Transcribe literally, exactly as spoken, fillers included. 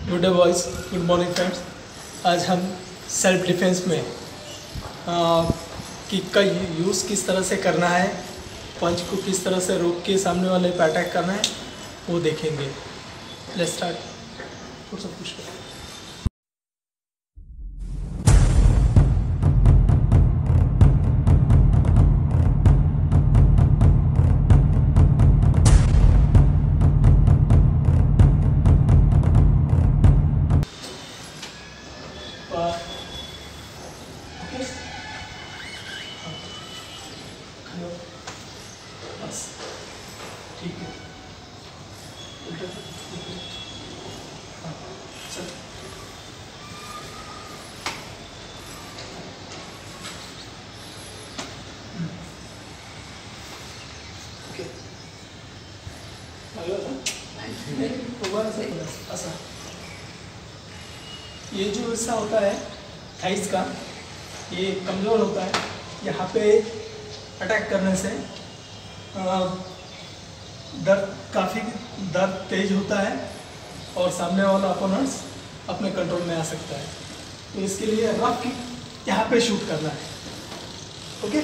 Good day boys, good morning friends. आज हम self defence में किक का यूज़ किस तरह से करना है, पंच को किस तरह से रोक के सामने वाले पे अटैक करना है वो देखेंगे। Let's start. थोड़ा सा पुश करो। बस ठीक है। हाँ चल। ओके ऐसा ये जो ऐसा होता है थाइस का, ये कमज़ोर होता है। यहाँ पे अटैक करने से दर्द काफ़ी दर्द तेज होता है और सामने वाला अपोनेंट्स अपने कंट्रोल में आ सकता है। तो इसके लिए रफ किक यहाँ पे शूट करना है। ओके